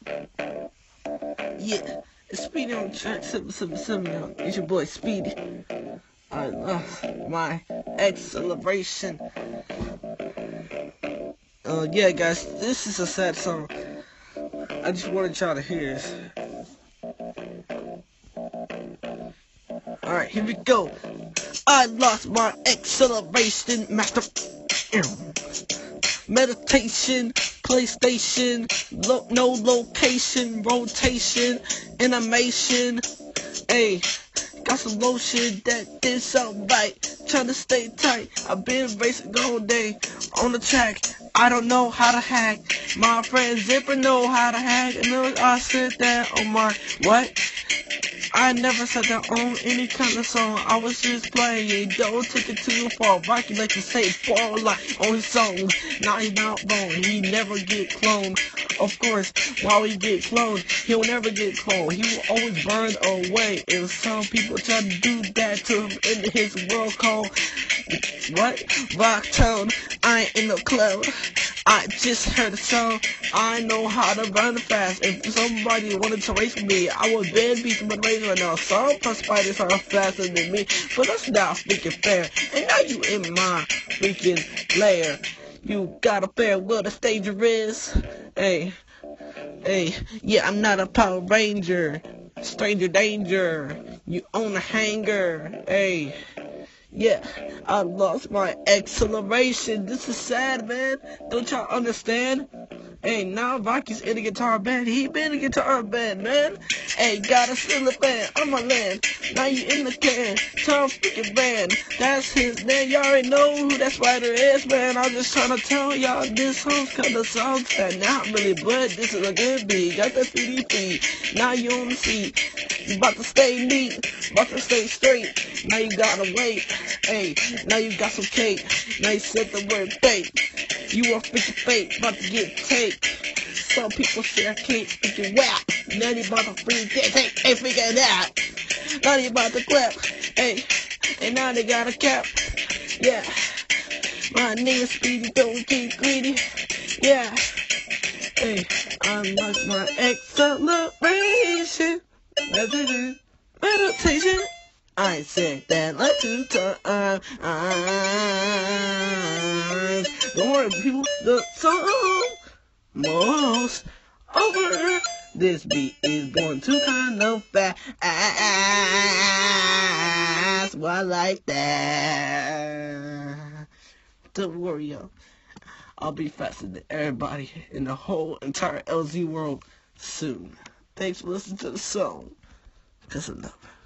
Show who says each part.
Speaker 1: Yeah, it's Speedy on track 777. It's your boy Speedy. I lost my acceleration. Yeah, guys, this is a sad song. I just wanted y'all to hear this. Alright, here we go. I lost my acceleration, master. Meditation, PlayStation, no location, rotation, animation. Hey, got some lotion that did something right. Trying to stay tight. I've been racing the whole day on the track. I don't know how to hack. My friend Zipper know how to hack. And I said that on my what? I never said that on any kind of song. I was just playing. Don't take it too far. Rocky like to say ball like on his songs. Now he's not wrong. He never get cloned. Of course, while he get cloned, he'll never get cloned. He will always burn away. And some people try to do that to him in his world called what? Rocktown. I ain't in no cloud. I just heard a song. I know how to run fast. If somebody wanted to race with me, I would then beat them with race right now. Some spiders are faster than me, but that's not freaking fair. And now you in my freaking lair. You got a fair will the stager is. Hey, yeah, I'm not a Power Ranger. Stranger danger. You own a hanger. Hey. Yeah, I lost my acceleration. This is sad, man. Don't y'all understand? Hey, now Rocky's in a guitar band. He been in a guitar band, man. Hey, got a silly band on my land. Now you in the can. Tom freaking band. That's his name. Y'all already know who that spider is, man. I'm just trying to tell y'all this song's kinda sounds sad. Not really, but this is a good beat. Got that PDP. Now you on the seat. You about to stay neat. About to stay straight. Now you gotta wait. Hey, now you got some cake. Now you said the word bait. You are freaking fake, about to get taped. Some people say I can't freaking rap. Now you about to freaking dance, hey, freaking that. Now you about to clap, hey, and now they got a cap. Yeah, my nigga Speedy, don't get greedy. Yeah, hey, I lost my acceleration. Meditation. I said that like 2 times. Don't worry, people. The song most over. This beat is going to kind of fast. Well, I like that. Don't worry, yo. I'll be faster than everybody in the whole entire LZ world soon. Thanks for listening to the song. Peace and love.